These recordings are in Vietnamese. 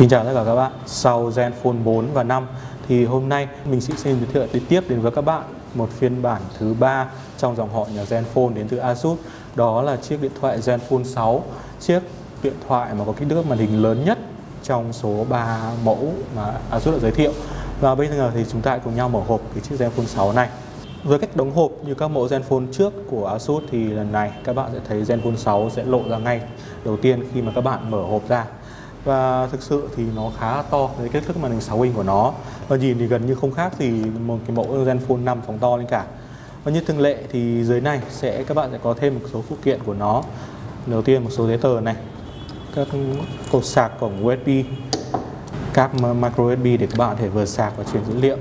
Xin chào tất cả các bạn. Sau Zenfone 4 và 5 thì hôm nay mình sẽ xin giới thiệu tiếp đến với các bạn một phiên bản thứ 3 trong dòng họ nhà Zenfone đến từ Asus. Đó là chiếc điện thoại Zenfone 6, chiếc điện thoại mà có kích thước màn hình lớn nhất trong số 3 mẫu mà Asus đã giới thiệu. Và bây giờ thì chúng ta cùng nhau mở hộp cái chiếc Zenfone 6 này. Với cách đóng hộp như các mẫu Zenfone trước của Asus thì lần này các bạn sẽ thấy Zenfone 6 sẽ lộ ra ngay đầu tiên khi mà các bạn mở hộp ra. Và thực sự thì nó khá là to với kích thước màn hình 6 inch của nó. Và nhìn thì gần như không khác gì một cái mẫu Zenfone 5 phóng to lên cả. Và như thường lệ thì dưới này các bạn sẽ có thêm một số phụ kiện của nó. Đầu tiên một số giấy tờ này, các cột sạc cổng USB, các micro USB để các bạn có thể vừa sạc và truyền dữ liệu,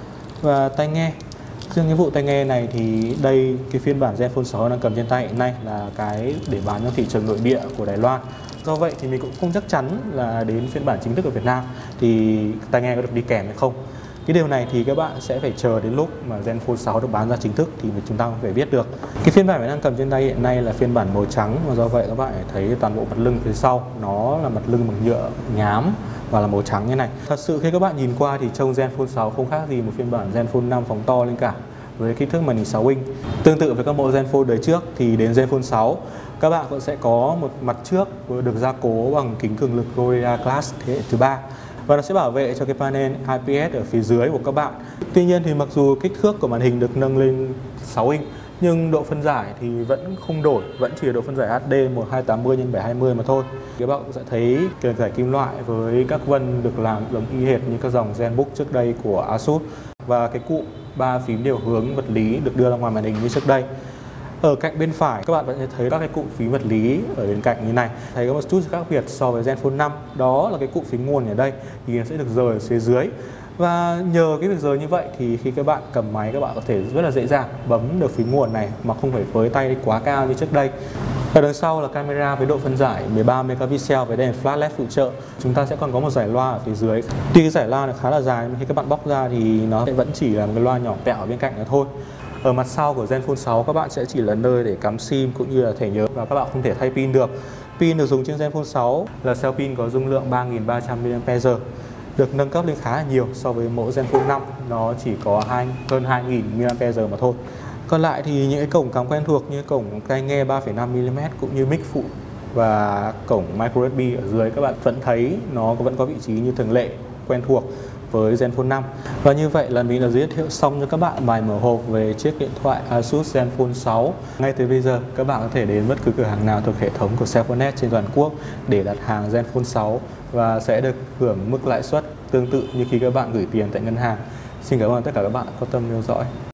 và tai nghe. Riêng cái vụ tai nghe này thì đây, cái phiên bản Zenfone 6 đang cầm trên tay hiện nay là cái để bán cho thị trường nội địa của Đài Loan. Do vậy thì mình cũng không chắc chắn là đến phiên bản chính thức ở Việt Nam thì tai nghe có được đi kèm hay không. Cái điều này thì các bạn sẽ phải chờ đến lúc mà Zenfone 6 được bán ra chính thức thì chúng ta có thể biết được. Cái phiên bản mình đang cầm trên tay hiện nay là phiên bản màu trắng, và do vậy các bạn thấy toàn bộ mặt lưng phía sau nó là mặt lưng bằng nhựa nhám và là màu trắng như này. Thật sự khi các bạn nhìn qua thì trông Zenfone 6 không khác gì một phiên bản Zenfone 5 phóng to lên cả, với kích thước màn hình 6 inch. Tương tự với các mẫu Zenfone đời trước thì đến Zenfone 6 các bạn cũng sẽ có một mặt trước được gia cố bằng kính cường lực Gorilla Glass thế hệ thứ 3, và nó sẽ bảo vệ cho cái panel IPS ở phía dưới của các bạn. Tuy nhiên thì mặc dù kích thước của màn hình được nâng lên 6 inch nhưng độ phân giải thì vẫn không đổi, vẫn chỉ là độ phân giải HD 1280x720 mà thôi. Các bạn cũng sẽ thấy kềm giải kim loại với các vân được làm giống y hệt như các dòng ZenBook trước đây của Asus, và cái cụm 3 phím điều hướng vật lý được đưa ra ngoài màn hình như trước đây. Ở cạnh bên phải các bạn vẫn thấy các cái cụm phím vật lý ở bên cạnh như này. Thấy có một chút khác biệt so với Zenfone 5, đó là cái cụm phím nguồn ở đây thì nó sẽ được rời ở phía dưới. Và nhờ cái việc rời như vậy thì khi các bạn cầm máy các bạn có thể rất là dễ dàng bấm được phím nguồn này mà không phải với tay quá cao như trước đây. Ở đằng sau là camera với độ phân giải 13 megapixel với đèn flash LED phụ trợ. Chúng ta sẽ còn có một dải loa ở phía dưới. Tuy cái dải loa này khá là dài nhưng khi các bạn bóc ra thì nó vẫn chỉ là một cái loa nhỏ tẹo ở bên cạnh đó thôi. Ở mặt sau của Zenfone 6 các bạn sẽ chỉ là nơi để cắm SIM cũng như là thẻ nhớ, và các bạn không thể thay pin được. Pin được dùng trên Zenfone 6 là cell pin có dung lượng 3300 mAh, được nâng cấp lên khá là nhiều so với mẫu Zenfone 5, nó chỉ có hơn 2000 mAh mà thôi. Còn lại thì những cái cổng cắm quen thuộc như cổng tai nghe 3,5mm cũng như mic phụ và cổng micro USB ở dưới các bạn vẫn thấy nó vẫn có vị trí như thường lệ quen thuộc với Zenfone 5. Và như vậy là mình đã giới thiệu xong cho các bạn bài mở hộp về chiếc điện thoại Asus Zenfone 6. Ngay từ bây giờ các bạn có thể đến bất cứ cửa hàng nào thuộc hệ thống của Cellphone trên toàn quốc để đặt hàng Zenfone 6 và sẽ được hưởng mức lãi suất tương tự như khi các bạn gửi tiền tại ngân hàng. Xin cảm ơn tất cả các bạn đã quan tâm theo dõi.